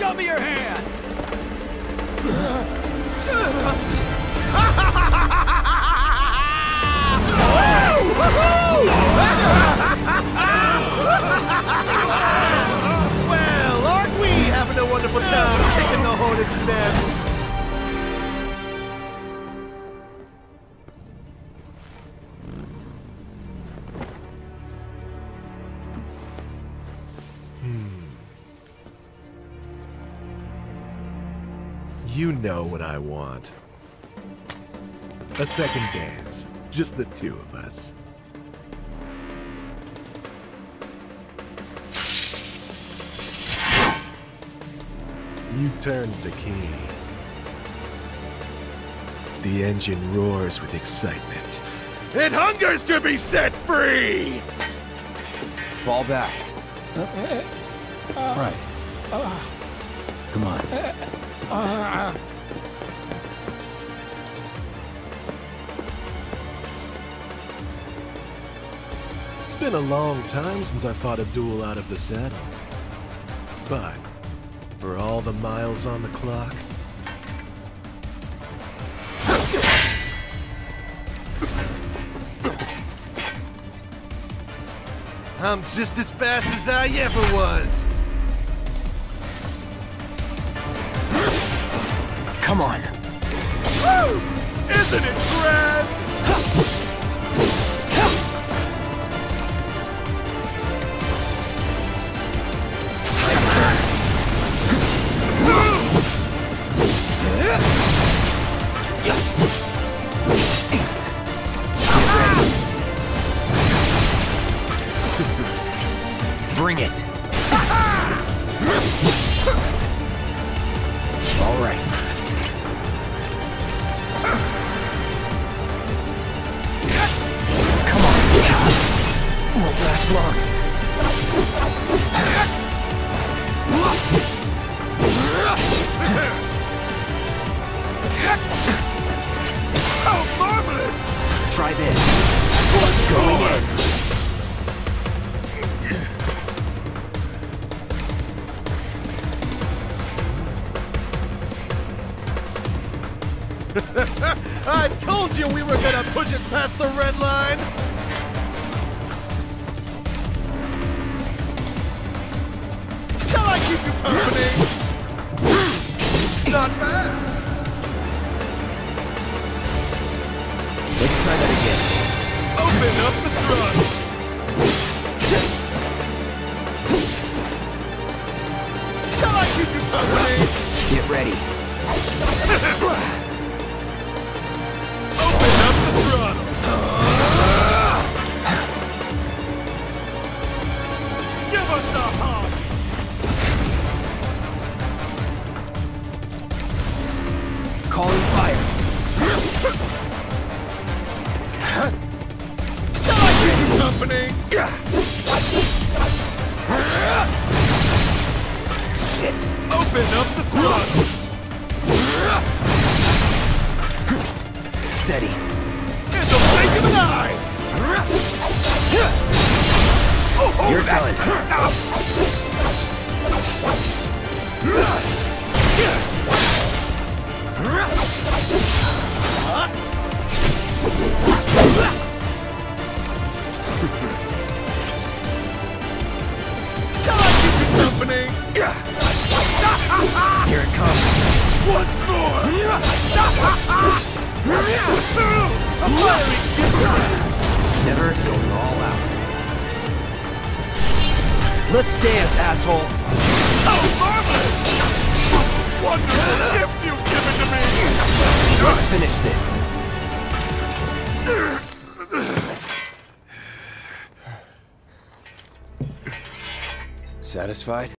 Show me your hands! Well, aren't we having a wonderful time kicking the hornet's nest? You know what I want. A second dance. Just the two of us. You turned the key. The engine roars with excitement. It hungers to be set free! Fall back. Right. Come on. It's been a long time since I fought a duel out of the saddle. But, for all the miles on the clock, I'm just as fast as I ever was! Come on. Woo! Isn't it grand? Bring it. All right. Come on. Won't last long. Oh, marvelous! Try this. Going in. I told you we were gonna push it past the red line! Shall I keep you company? Not bad! Let's try that again. Open up the throttle! Shall I keep you company? Get ready. Open up the throttle! Give us a hug! Calling fire. Shall I keep you company? Shit. Open up the throttle! Steady. In the blink of an eye! You're done. Shall I keep you company? Here it comes. Once more! A fiery skipper! Never going all out. Let's dance, asshole. Oh, marvelous! Wonderful gift you've given to me! Let's finish this. Satisfied?